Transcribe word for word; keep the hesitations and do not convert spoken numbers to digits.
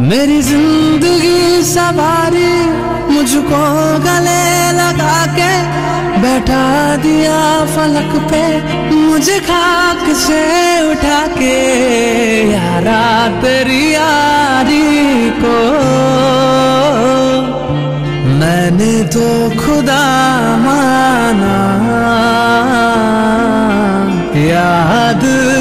मेरी जिंदगी सवारी मुझको गले लगा के बैठा दिया फलक पे, मुझे खाक से उठा के यारा तेरी यारी को मैंने तो खुदा माना। याद